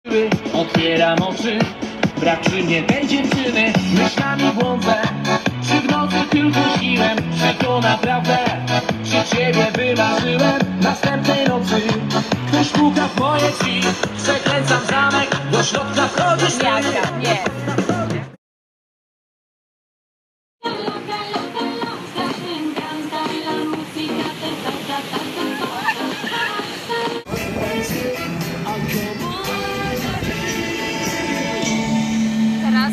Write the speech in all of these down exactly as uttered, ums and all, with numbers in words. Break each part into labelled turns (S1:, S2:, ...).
S1: Otwieram oczy, brak przy mnie tej dziewczyny. Myślami błądzę, czy w nocy tylko śniłem, czy to naprawdę, czy ciebie wymarzyłem następnej nocy. Ktoś puka w moje drzwi, przekręcam zamek, do środka wchodzisz ty.
S2: Nie. Teraz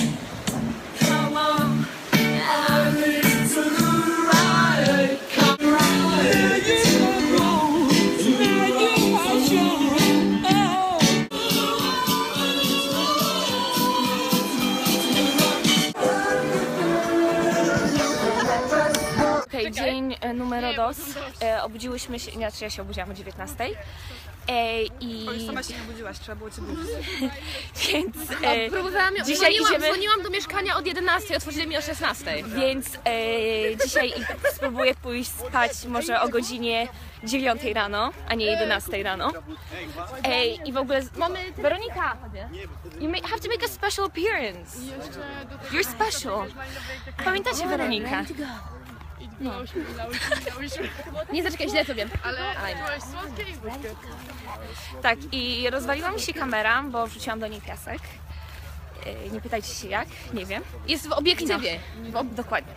S2: okay, dzień numer dos. E, obudziłyśmy się, znaczy ja się obudziłam o dziewiętnastej. E, i...
S3: O, już sama się nie budziłaś, trzeba było cię budzić.
S2: Więc e,
S3: próbowałam,
S2: dzisiaj
S3: dzwoniłam,
S2: idziemy...
S3: dzwoniłam do mieszkania od jedenastej, otworzyli mi o szesnastej.
S2: Więc e, dzisiaj spróbuję pójść spać może o godzinie dziewiątej rano, a nie jedenastej rano. E, I w ogóle... Mamy... Weronika! You may have to make a special appearance. You're special. Pamiętacie Weronika? No.
S3: Nie, zaczekaj, źle to wiem. Ale
S2: byłeś słodkie i brzydkie. Tak, i rozwaliła mi się kamera, bo wrzuciłam do niej piasek. Yy, nie pytajcie się jak, nie wiem.
S3: jest w obiektywie.
S2: No, w, dokładnie.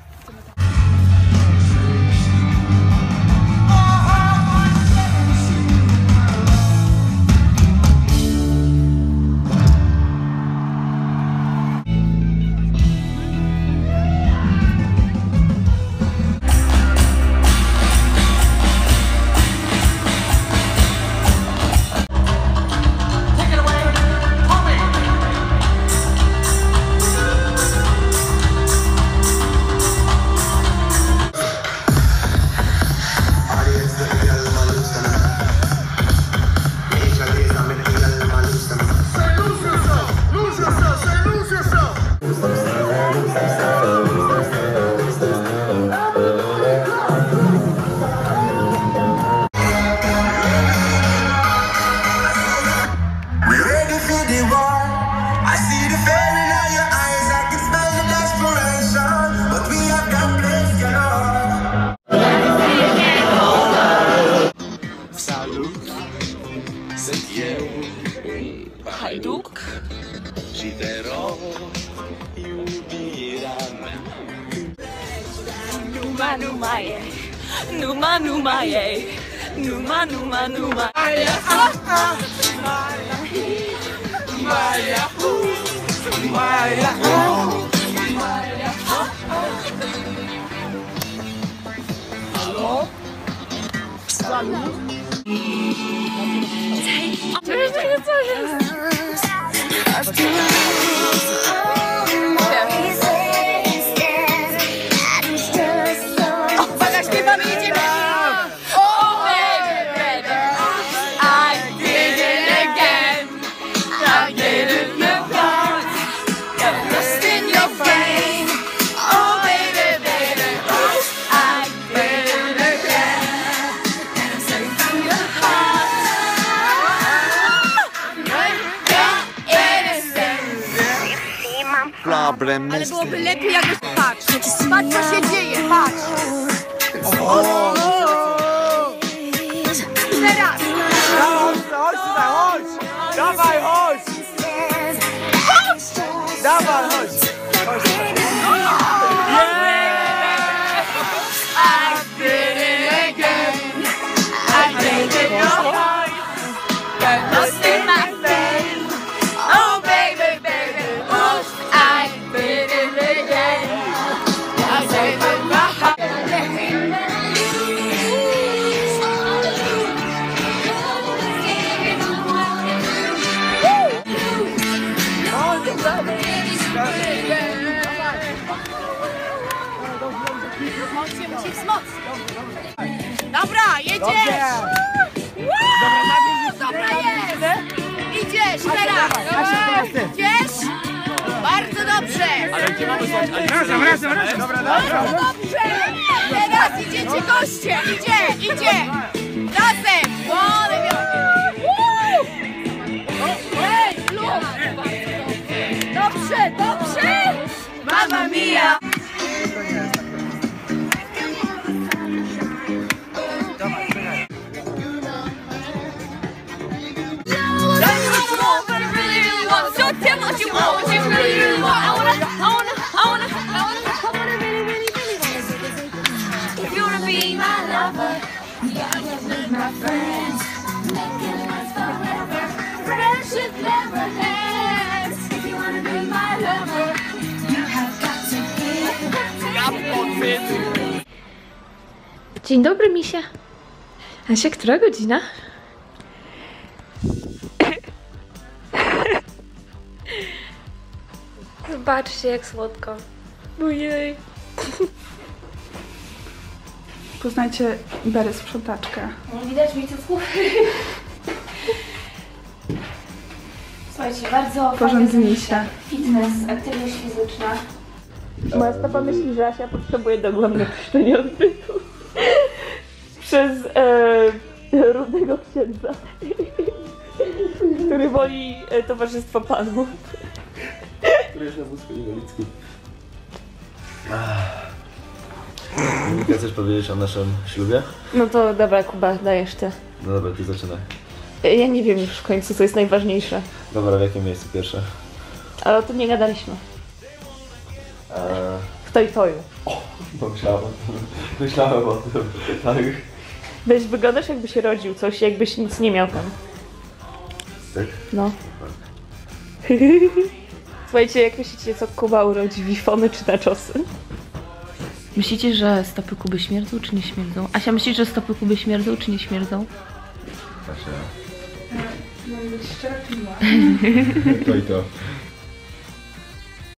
S2: Hajduk. Numa numa je, numa numa je, numa numa numa. Maya, ah ah, Maya, Maya, Maya, Maya, Halo? Salut? Co jest? Uwaga, śpiewamy, idziemy! Oh baby, baby, I did it again. I did it again. Got lost in your frame. Oh baby, baby, I did it again. And I'm sorry from your heart.
S4: Problem.
S3: Ale byłoby lepiej jakbyś... Patrz, patrz co się dzieje, patrz! Teraz!
S4: Chodź tutaj, chodź! Dawaj, chodź! Dawaj, chodź! Chodź tutaj.
S1: I did it again. I did it your heart. Got lost in my fame. Oh baby, baby, ooh, I did it again. I did it my heart.
S3: Dobra, jedziesz! Wow, dobra jest! Idziesz, teraz! Idziesz? Bardzo dobrze!
S4: Ale gdzie mamy słać? Razem, razem, razem! Dobra, dobra!
S3: Bardzo dobrze! Teraz idziecie goście! Idzie, idzie! Razem! Woo!
S2: Dzień dobry, misia. Asia, która godzina? Zobaczcie, jak słodko. Ojej.
S5: Poznajcie Berę sprzątaczkę.
S2: Nie widać mi cycków. Słuchajcie, bardzo
S5: Porządnij się.
S2: fitness, aktywność fizyczna.
S6: Moja stopa myśli, że Asia potrzebuje dogłębnego czyszczenia odbytu przez e, rudego księdza, który woli e, towarzystwo panów.
S7: Który jest na wózku inwalidzkim. Monika, chcesz powiedzieć o naszym ślubie?
S6: No to dobra, Kuba, dajesz ty.
S7: No dobra, ty zaczynaj.
S6: E, Ja nie wiem już w końcu, co jest najważniejsze,
S7: Dobra, w jakim miejscu pierwsze?
S6: ale o tym nie gadaliśmy.
S7: Eee,
S6: W to i toju.
S7: no myślałem, myślałem o tym, tak.
S6: Weź, wyglądasz jakby się rodził coś, jakbyś nic nie miał tam.
S7: Tak?
S6: No. Słuchajcie, jak myślicie, co Kuba urodzi? Wifony czy naczosy? Myślicie, że stopy Kuby śmierdzą czy nie śmierdzą? Asia, myślisz, że stopy Kuby śmierdzą czy nie śmierdzą?
S7: Właśnie.
S5: No i szczerze,
S7: To i to.